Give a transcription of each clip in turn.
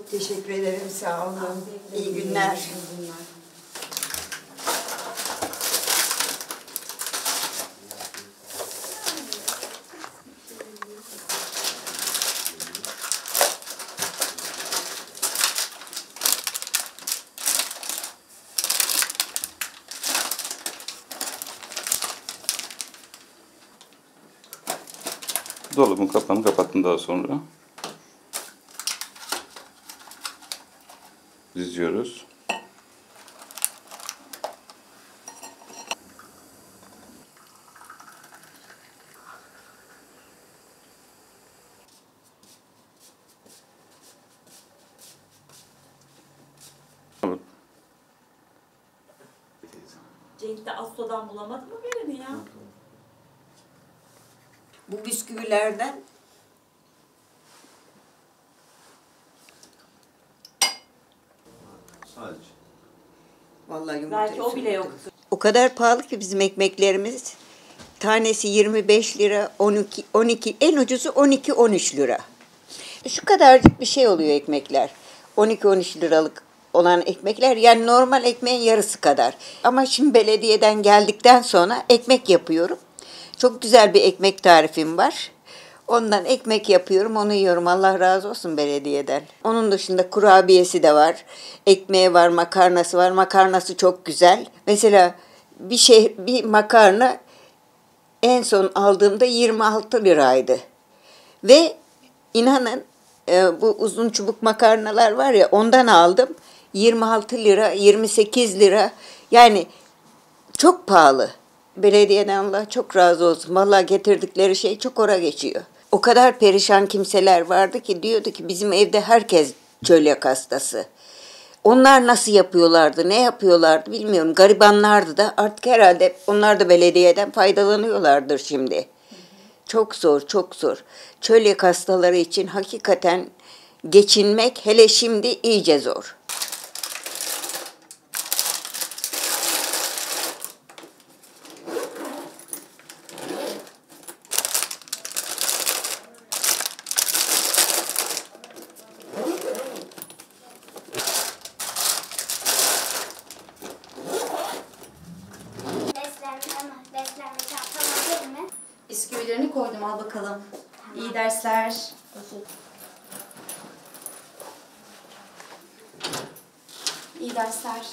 Çok teşekkür ederim. Sağ olun. İyi günler. Dolabın kapağını kapattım daha sonra. Diziyoruz. Cenk de Aslo'dan bulamadı mı birini ya? Bu bisküvilerden Sadece. vallahi yumurta Belki o bile üfledim. yoktu. O kadar pahalı ki bizim ekmeklerimiz. Tanesi 25 lira, 12, en ucuzu 12-13 lira. Şu kadarcık bir şey oluyor ekmekler. 12-13 liralık olan ekmekler, yani normal ekmeğin yarısı kadar. Ama şimdi belediyeden geldikten sonra ekmek yapıyorum. Çok güzel bir ekmek tarifim var. Ondan ekmek yapıyorum, onu yiyorum. Allah razı olsun belediyeden. Onun dışında kurabiyesi de var. Ekmeği var, makarnası var. Makarnası çok güzel. Mesela bir makarna en son aldığımda 26 liraydı. Ve inanın bu uzun çubuk makarnalar var ya, ondan aldım. 26 lira, 28 lira. Yani çok pahalı. Belediyeden Allah çok razı olsun. Vallahi getirdikleri şey çok ora geçiyor. O kadar perişan kimseler vardı ki, diyordu ki bizim evde herkes çölyak hastası. Onlar nasıl yapıyorlardı, ne yapıyorlardı bilmiyorum. Garibanlardı da, artık herhalde onlar da belediyeden faydalanıyorlardır şimdi. Çok zor, çok zor. Çölyak hastaları için hakikaten geçinmek hele şimdi iyice zor. Beslenme çantam hazır mı? Bisküvilerini koydum, al bakalım. İyi dersler. İyi dersler.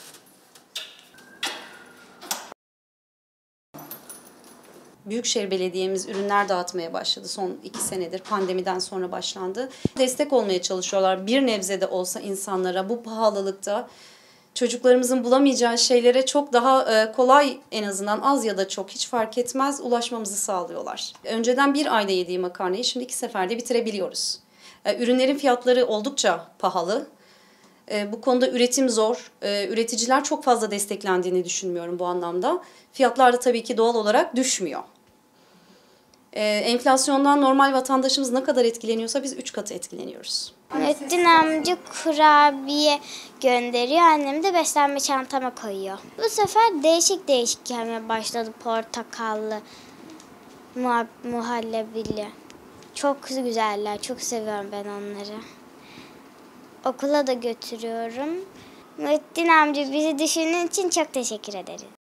Büyükşehir Belediye'miz ürünler dağıtmaya başladı. Son 2 senedir pandemiden sonra başlandı. Destek olmaya çalışıyorlar. Bir nebze de olsa insanlara bu pahalılıkta çocuklarımızın bulamayacağı şeylere çok daha kolay, en azından az ya da çok hiç fark etmez, ulaşmamızı sağlıyorlar. Önceden bir ayda yediği makarnayı şimdi 2 seferde bitirebiliyoruz. Ürünlerin fiyatları oldukça pahalı. Bu konuda üretim zor. Üreticiler çok fazla desteklendiğini düşünmüyorum bu anlamda. Fiyatlar da tabii ki doğal olarak düşmüyor. Enflasyondan normal vatandaşımız ne kadar etkileniyorsa biz 3 katı etkileniyoruz. Muhittin amca kurabiye gönderiyor. Annem de beslenme çantama koyuyor. Bu sefer değişik değişik gelmeye başladı. Portakallı, muhallebili. Çok güzeller. Çok seviyorum ben onları. Okula da götürüyorum. Muhittin amca bizi düşündüğün için çok teşekkür ederiz.